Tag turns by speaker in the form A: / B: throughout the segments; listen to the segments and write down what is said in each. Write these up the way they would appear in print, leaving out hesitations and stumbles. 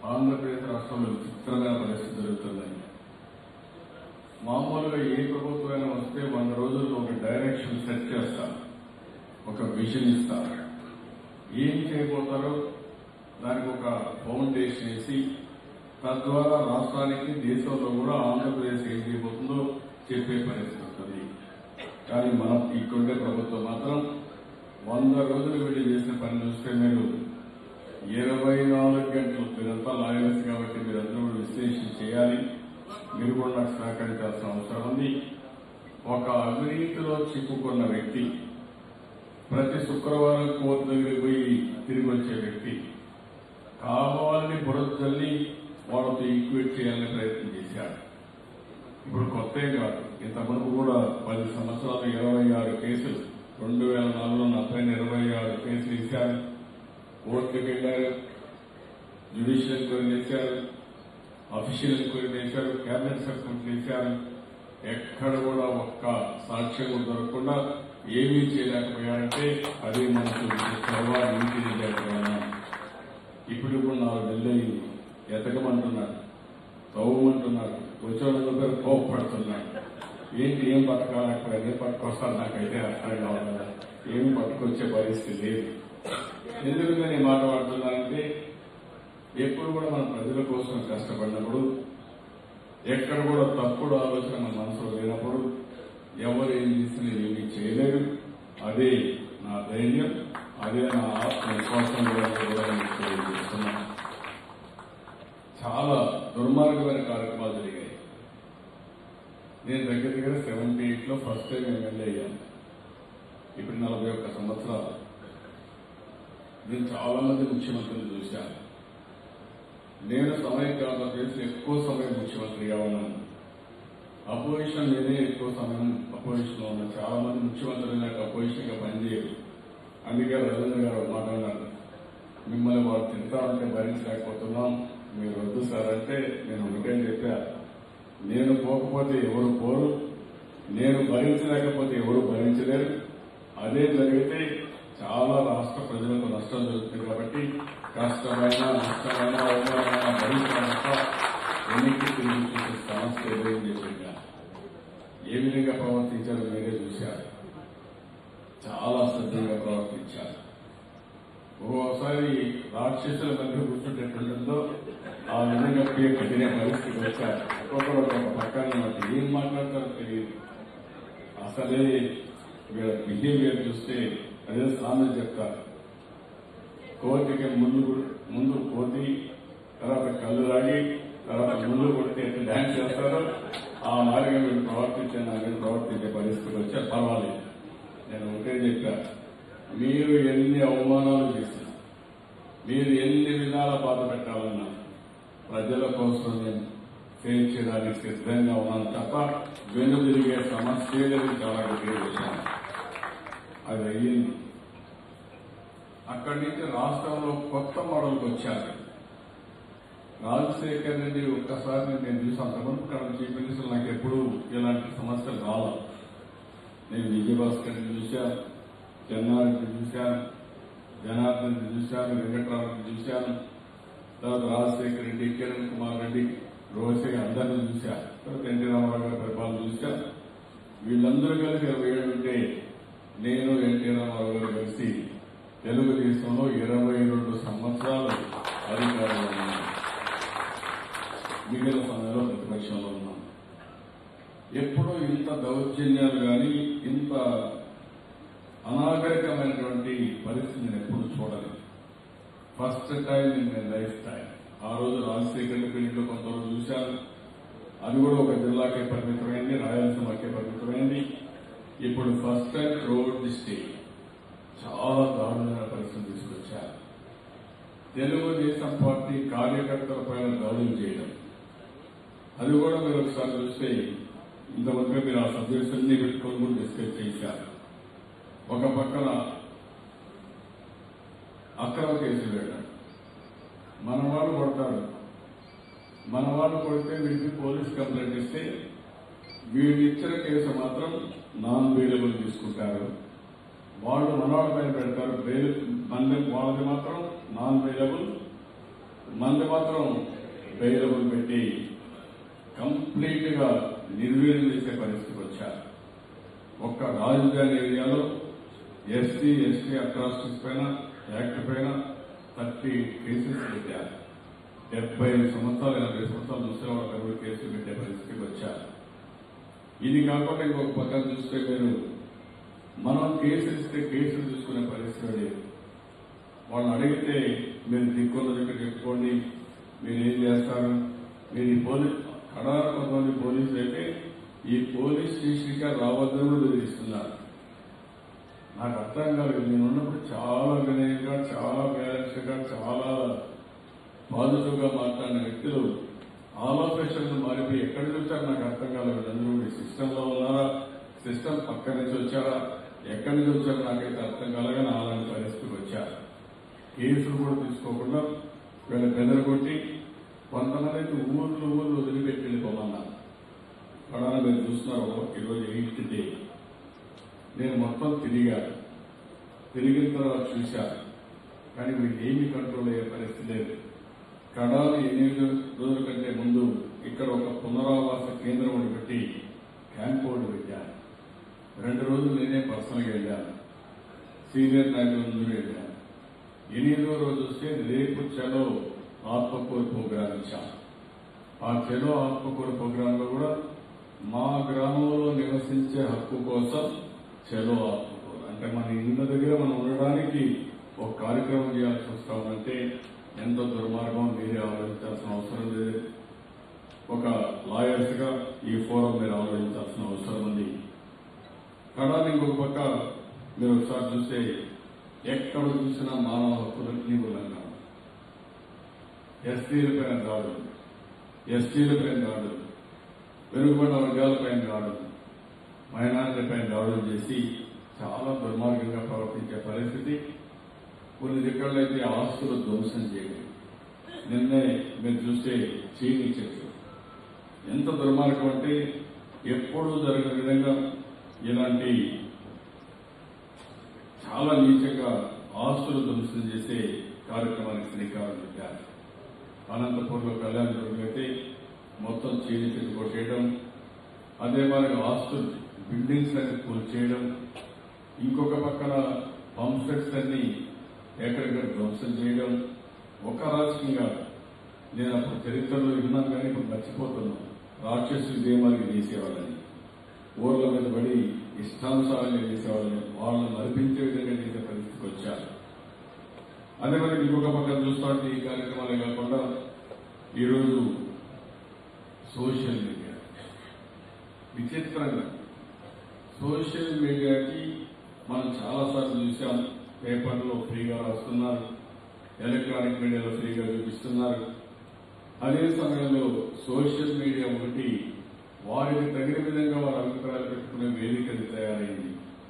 A: ఆంధ్రప్రదేశ్ రాష్ట్రంలో విచిత్రమైన పరిస్థితి జరుగుతున్నాయి. మామూలుగా ఏ ప్రభుత్వమైనా వస్తే 100 రోజుల్లో ఒక డైరెక్షన్ సెట్ చేస్తారు, ఒక విజన్ ఇస్తారు. ఏం చేయబోతారో దానికి ఒక ఫౌండేషన్ వేసి తద్వారా రాష్ట్రానికి దేశంలో కూడా ఆంధ్రప్రదేశ్ ఏం చేయబోతుందో చెప్పే పరిస్థితి ఉంటుంది. కానీ మనం ఇక్కడుండే ప్రభుత్వం మాత్రం 100 రోజులు వీళ్ళు చేసిన పని చూస్తే మీరు 24 గంటలు మీరంతా లాయర్స్ కాబట్టి మీరందరూ కూడా విశ్లేషణ చేయాలి. మీరు కూడా నాకు సహకరించాల్సిన అవసరం ఉంది. ఒక అవినీతిలో చిక్కుకున్న వ్యక్తి, ప్రతి శుక్రవారం కోర్టు దగ్గరికి పోయి తిరిగి వచ్చే వ్యక్తి కావాలని బురద తల్లి వాళ్ళతో ఈక్వేట్ చేయాలని ప్రయత్నం చేశాడు. ఇప్పుడు కొత్త కాదు, ఇంతవరకు కూడా 10 సంవత్సరాలు 26 కేసులు, 2004లో నా పైన 26 కేసులు వేశారు. కోర్టుకు వెళ్లారు, జ్యుడిషియల్ ఎంక్వైరీ చేశారు, అఫీషియల్ ఎంక్వైరీ చేశారు, కేబినెట్ సబ్కమిటీ చేశారు. ఎక్కడ కూడా ఒక్క సాక్ష్యం దొరకకుండా ఏమీ చేయలేకపోయారంటే అదే మనసు ఇంటి లేకపోయినా. ఇప్పుడు కూడా 4 నెలలు ఎతకమంటున్నారు, తవ్వమంటున్నారు, వచ్చేవాళ్ళ కోపడుతున్నారు. ఏంటి ఏం పట్టుకోలేకపోయింది, పట్టుకొస్తారు నాకైతే అర్థం కావాలి కదా, ఏమి పట్టుకొచ్చే పరిస్థితి లేదు. ఎందుకు నేను మాట్లాడుతున్నానంటే ఎప్పుడు కూడా మన ప్రజల కోసం కష్టపడినప్పుడు, ఎక్కడ కూడా తప్పుడు ఆలోచన మన మనసులో లేనప్పుడు ఎవరు ఏం చేసినా ఏమీ చేయలేరు. అదే నా ధైర్యం, అదే నా ఆత్మవిశ్వాసం చేస్తున్నాను. చాలా దుర్మార్గమైన కార్యక్రమాలు జరిగాయి. నేను దగ్గర 78లో ఫస్ట్ టైం ఎమ్మెల్యే అయ్యాను. ఇప్పుడు 41 సంవత్సరాలు. నేను చాలా మంది ముఖ్యమంత్రులు చూశాను. నేను సమయకాలంలో చేసి ఎక్కువ సమయం ముఖ్యమంత్రిగా ఉన్నాను. అపోజిషన్ నేనే ఎక్కువ సమయం అపోజిషన్ లో ఉన్నాను. చాలా మంది ముఖ్యమంత్రులు నాకు అపోజిషన్ గా పనిచేయరు. అందుకే రవీంద్ర గారు మాట్లాడారు, మిమ్మల్ని వాళ్ళు తింటా ఉంటే భరించలేకపోతున్నాం, మీరు వద్దు సార్ అంటే నేను ఒకటే చెప్పా, నేను పోకపోతే ఎవరు పోరు, నేను భరించలేకపోతే ఎవరు భరించలేరు. అదే జరిగితే చాలా రాష్ట్ర ప్రజలకు నష్టం జరుగుతుంది. కాబట్టి కష్టమైన నష్టమైన అవమానమైన భరించడంత ఎన్నికలు తిరిగి చూసే సమస్య ఏదైంది చెప్పా. ఏ విధంగా ప్రవర్తించారో మీరే చూశారు. చాలా శ్రద్ధగా ప్రవర్తించారు. ఒక్కోసారి రాక్షసుల మధ్య కూర్చుంటేటుంటుందో ఆ విధంగా పేరు తినే పరిస్థితి వచ్చారు. ఒక్కొక్కరు ఒక పక్కన ఏం మాట్లాడతారో తెలియదు. అసలే వీళ్ళ బిహేవియర్ చూస్తే అదే సామెత చెప్తారు, కోతికి ముందు కోతి, తర్వాత కళ్ళు తాగి, తర్వాత ముందు కొడితే డ్యాన్స్ చేస్తారో ఆ మార్గం వీళ్ళు ప్రవర్తించే నాకు ప్రవర్తించే పరిస్థితి వచ్చా పర్వాలేదు. నేను ఒకటే చెప్పా, మీరు ఎన్ని అవమానాలు చేసినా, మీరు ఎన్ని విధాల బాధ పెట్టాలన్నా ప్రజల కోసం నేను ఫేస్ చేయడానికి సిద్ధంగా ఉన్నాను తప్ప వెను తిరిగే సమస్య లేదని చాలా గట్టిగా చేశాను. అది అయ్యింది. అక్కడి నుంచి రాష్ట్రంలో కొత్త మోడల్కి వచ్చారు. రాజశేఖర్ రెడ్డి ఒక్కసారి నేను చూసి అంతవరకు కడ చీఫ్ మినిస్టర్ నాకు ఎప్పుడు ఇలాంటి సమస్యలు రావాలి. నేను విజయభాస్కర్ రెడ్డి చూశాను, చెన్నారెడ్డి చూశాను, జనార్దన్ రెడ్డి చూశాను, వెంకట్రామరెడ్డి చూశాను, తర్వాత రాజశేఖర్ రెడ్డి, కిరణ్ కుమార్ రెడ్డి, రోసే అందరినీ చూశాను, తర్వాత ఎన్టీ రామారావు గారి పరిపాలన చూశాను. వీళ్ళందరూ కలిసి 27 ఉంటే నేను ఎన్టీ రామారావు గారు కలిసి తెలుగుదేశంలో 22 సంవత్సరాలు అధికారంలో ఉన్నాను. మిగిలిన సమయంలో ప్రతిపక్షంలో ఉన్నాను. ఎప్పుడూ ఇంత దౌర్జన్యాలు కానీ ఇంత అనాగరికమైనటువంటి పరిస్థితి నేను ఎప్పుడు చూడలేదు. First time in my lifetime. ఆ రోజు రాజశేఖర్ పీరియడ్లో కొంతవరకు చూశాను. అది కూడా ఒక జిల్లాకే పరిమితమైంది, రాయలసీమకే పరిమితమైంది. ఇప్పుడు first time throughout the state చాలా దారుణమైన పరిస్థితి తీసుకొచ్చారు. తెలుగుదేశం పార్టీ కార్యకర్తల పైన దాడులు చేయడం, అది కూడా మీరు ఒకసారి చూస్తే ఇంతవరకు మీరు ఆ సబ్జెక్ట్స్ అన్ని పెట్టుకొని కూడా డిస్కస్ చేశారు. ఒక పక్కన అక్రమ కేసులు పెట్టాడు, మనవాడు కొడతాడు, మనవాడు కొడితే వీడికి పోలీస్ కంప్లైంట్ ఇస్తే వీడు ఇచ్చిన కేసు మాత్రం నాన్ బెయిలబుల్ తీసుకుంటారు. వాళ్ళు మనవాడి పైన పెడతారు, బెయిల్ వాళ్ళది మాత్రం నాన్ బెయిలబుల్ మంది మాత్రం బెయిలబుల్ పెట్టి కంప్లీట్ గా నిర్వీర్యం చేసే పరిస్థితికి వచ్చారు. ఒక్క రాజధాని ఏరియాలో ఎస్సీ ఎస్టీ అట్రాసిటీస్ పైన యాక్ట్ పైన 30 కేసెస్ పెట్టారు. 75 సంవత్సరాలు 80 సంవత్సరాలు ముసలి కేసులు పెట్టే పరిస్థితికి వచ్చారు. ఇది కాకుండా ఇంకొక పక్కన చూస్తే మీరు మనం కేసులు ఇస్తే కేసులు చూసుకునే పరిస్థితి లేదు. వాళ్ళని అడిగితే మీరు దిక్కున్న దగ్గర చెప్పుకోండి, మీరు ఏం చేస్తారు, మీరు ఈ కడాన కొంతమంది పోలీసులు అయితే ఈ పోలీస్ స్టేషన్గా రావద్దని కూడా బెదిరిస్తున్నారు. నాకు అర్థం కాదు. నేను ఉన్నప్పుడు చాలా వినయంగా, చాలా బ్యాలెన్స్ గా, చాలా పాజిటివ్ గా మాట్లాడిన వ్యక్తులు ఆలోపేషన్ మారిపోయి ఎక్కడ చూసారు నాకు అర్థం కాలేదు. అందరూ సిస్టమ్ లో ఉన్నారా, సిస్టమ్ పక్క నుంచి వచ్చారా, ఎక్కడి నుంచి వచ్చారో నాకైతే అర్థం కాలేదని అలాంటి పరిస్థితికి వచ్చారు. కేసులు కూడా తీసుకోకుండా వీళ్ళ బెదరగొట్టి కొంతమందికి ఊర్లు వదిలిపెట్టి వెళ్ళిపోమన్నారు. కడాన మీరు చూస్తున్నారు. ఈరోజు 8th డే నేను మొత్తం తిరిగిన తర్వాత చూశాను. కానీ వీళ్ళు ఏమీ కంట్రోల్ అయ్యే పరిస్థితి లేదు. కడాన 8 రోజుల కంటే ముందు ఇక్కడ ఒక పునరావాస కేంద్రం ఒకటి పెట్టి క్యాంప్ ఒకటి పెట్టాను. 2 రోజులు నేనే పర్సనల్గా వెళ్ళాను. సీనియర్ నాయకులందరూ వెళ్ళాను. 8వ రోజు వస్తే రేపు చలో ఆత్మకూరు ప్రోగ్రాం ఇచ్చాను. ఆ చలో ఆత్మకూరు ప్రోగ్రాంలో కూడా మా గ్రామంలో నివసించే హక్కు కోసం చలో ఆత్మకూరు అంటే మన ఇళ్ళ దగ్గర మనం ఉండడానికి ఒక కార్యక్రమం చేయాల్సి వస్తా ఉందంటే ఎంతో దుర్మార్గం. మీరే ఆలోచించాల్సిన అవసరం లేదు. ఒక లాయర్స్ గా ఈ ఫోరం మీరు ఆలోచించాల్సిన అవసరం ఉంది. కడాని ఇంకొక పక్క మీరు ఒకసారి చూస్తే ఎక్కడ చూసినా మానవ హక్కులన్నీ ఉల్లంఘన. ఎస్టీలపైన దాడులు, ఎస్టీలపైన దాడులు, వెనుకబడిన వర్గాలపైన దాడులు, మైనారిటీపైన దాడులు చేసి చాలా దుర్మార్గంగా ప్రవర్తించే పరిస్థితి. కొన్ని దిక్కల్లో అయితే ఆస్తులు ధ్వంసం చేయడం. నిన్నే మీరు చూస్తే చీని చెట్లు ఎంత దుర్మార్గం అంటే ఎప్పుడూ జరిగిన విధంగా ఇలాంటి చాలా నీచంగా ఆస్తులు ధ్వంసం చేసే కార్యక్రమానికి శ్రీకారం చుట్టారు. అనంతపూర్లో కళ్యాణ దుర్గం అయితే మొత్తం చీని చెట్టు కొట్టేయడం, అదే మరి ఆస్తులు బిల్డింగ్స్ అన్ని కూల్చేయడం, ఇంకొక పక్కన పంప్ సెట్స్ అన్ని ఎక్కడెక్కడ ధ్వంసం చేయడం. ఒక రాజకీయంగా నేను అప్పుడు చరిత్రలో విన్నాను కానీ ఇప్పుడు మర్చిపోతున్నాను. రాక్షసులు దేమాలకి చేసేవాళ్ళని, ఊర్ల మీద పడి ఇష్టానుసారంగా చేసేవాళ్ళని, వాళ్ళని నడిపించే విధంగా చేసే పరిస్థితికి వచ్చారు. అదే మరి ఇంకొక పక్కన చూస్తుంటే ఈ కార్యక్రమాలే కాకుండా ఈరోజు సోషల్ మీడియా విచిత్రంగా, సోషల్ మీడియాకి మనం చాలాసార్లు చూసాం. పేపర్లో ఫ్రీగా రాస్తున్నారు, ఎలక్ట్రానిక్ మీడియాలో ఫ్రీగా చూపిస్తున్నారు. అదే సమయంలో సోషల్ మీడియా ఒకటి వారికి తగిన విధంగా వారి అభిప్రాయాలు పెట్టుకునే వేదికది తయారైంది.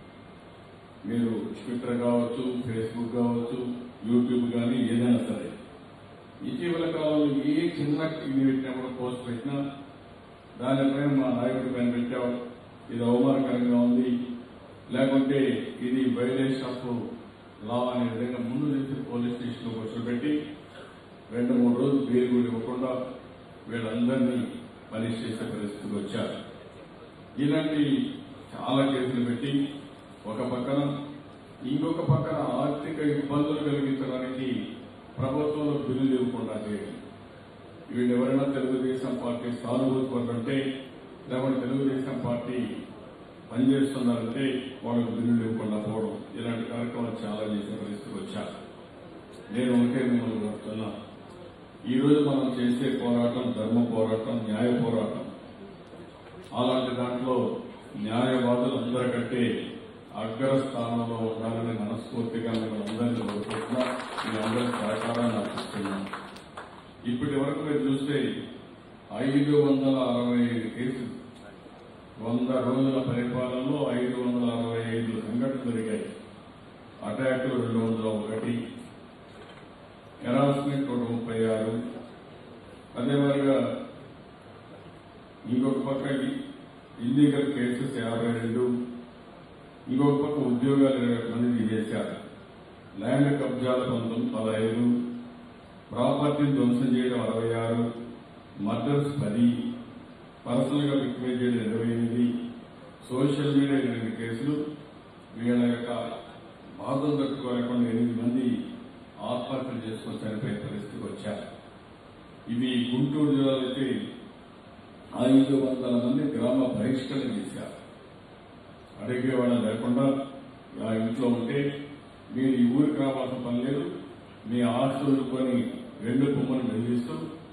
A: మీరు ట్విట్టర్ కావచ్చు, ఫేస్బుక్ కావచ్చు, యూట్యూబ్ కానీ ఏదైనా సరే ఇటీవల కాలంలో ఏ చిన్న ఇది పెట్టినప్పుడు పోస్ట్ పెట్టినా దానిపైన మా నాయకుడి పైన పెట్టావు, ఇది అవమానకరంగా ఉంది, లేకుంటే ఇది వైలేషన్ ఆఫ్ లా అనే విధంగా ముందు నుంచి పోలీస్ స్టేషన్లో కూర్చోబెట్టి 2-3 రోజులు బెయిల్ కూడా ఇవ్వకుండా వీళ్ళందరినీ పనిష్ చేసే పరిస్థితికి వచ్చారు. ఇలాంటి చాలా కేసులు పెట్టి ఒక పక్కన, ఇంకొక పక్కన ఆర్థిక ఇబ్బందులు కలిగించడానికి ప్రభుత్వంలో బిల్లులు ఇవ్వకుండా చేయాలి. వీళ్ళెవరైనా తెలుగుదేశం పార్టీ సానుభూతి పడుతుంటే, లేకపోతే తెలుగుదేశం పార్టీ పనిచేస్తున్నారంటే వాళ్ళకు బిల్లులు ఇవ్వకుండా పోవడం, ఇలాంటి కార్యక్రమాలు చాలా చేసే పరిస్థితికి వచ్చారు. నేను ఒకే మిమ్మల్ని కోరుతున్నా, ఈ రోజు మనం చేసే పోరాటం ధర్మ పోరాటం, న్యాయ పోరాటం. అలాంటి దాంట్లో న్యాయవాదులు అందరికంటే అగ్రస్థానంలో ఉండాలని మనస్ఫూర్తిగా మిమ్మల్ని అందరినీ కోరుకుంటున్నా. మీ అందరి సహకారాన్ని ఆశిస్తున్నాం. ఇప్పటి వరకు మీరు చూస్తే 565 కేసులు, 100 రోజుల పరిపాలనలో 565 సంఘటనలు జరిగాయి. అటాకులు 201, హెరాస్మెంట్ 136, అదేవిధంగా ఇంకొక పక్క ఇల్లీగల్ కేసెస్ 52, ఇంకొక పక్క ఉద్యోగాలు 20 మంది తీసేశారు. ల్యాండ్ కబ్జాలు 15, ప్రాపర్టీని ధ్వంసం చేయడం 66, మర్డర్స్ 10, పర్సనల్ గా విక్టిమైజ్ చేయడం 28, సోషల్ మీడియా 8 కేసులు. వీళ్ళ యొక్క బాధలు తట్టుకోలేకుండా 8 మంది ఆత్మహత్యలు చేసుకొని చనిపోయే పరిస్థితికి వచ్చారు. ఇవి గుంటూరు జిల్లాలో అయితే 500 మంది గ్రామ బహిష్కరణ చేశారు. అడిగేవాళ్ళం లేకుండా ఆ ఇంట్లో ఉంటే మీరు ఈ ఊరికి రావాల్సిన పని లేదు, మీ ఆస్తులు కొని 2 బొమ్మలు బెదిరిస్తూ